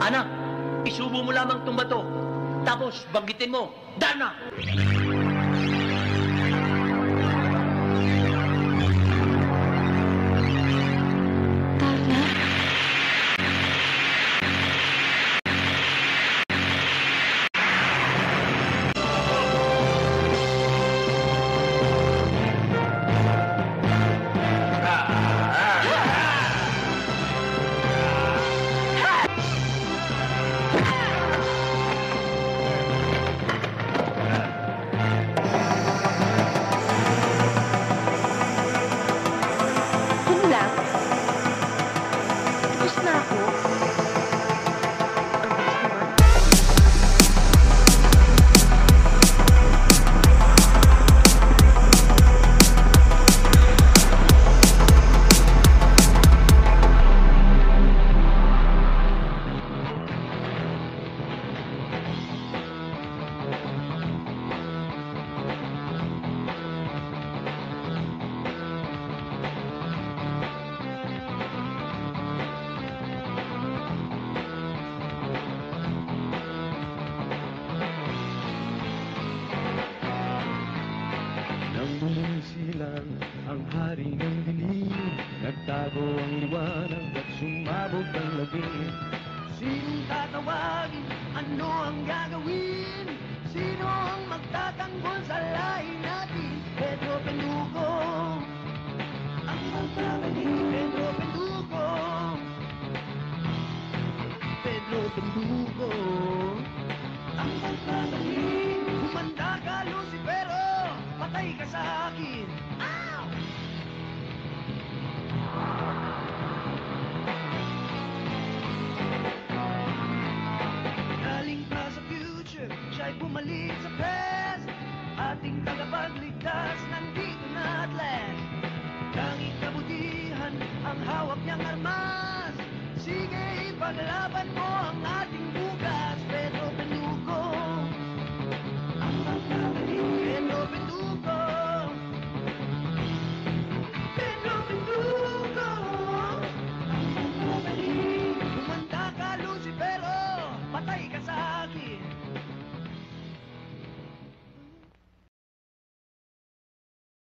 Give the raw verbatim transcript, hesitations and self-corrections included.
Anak, isubo mo lamang itong bato. Tapos, banggitin mo, Darna! Ang hari ng dilim, nagtago ang liwanag at sumabog ang lagim. Sinong tatawagin? Ano ang gagawin? Sino ang magtatanggol sa lahi natin? Pedro Penduko, ang magkakaling Pedro Penduko, Pedro Penduko, ang magkakaling. Humanda ka, Lucifero, patay ka sa akin. Galing pa sa future, siya'y bumalik sa past. Ating tagapagligtas, nandito na at last. Tanging kabutihan ang hawak niyang armas. Sige, ipaglaban mo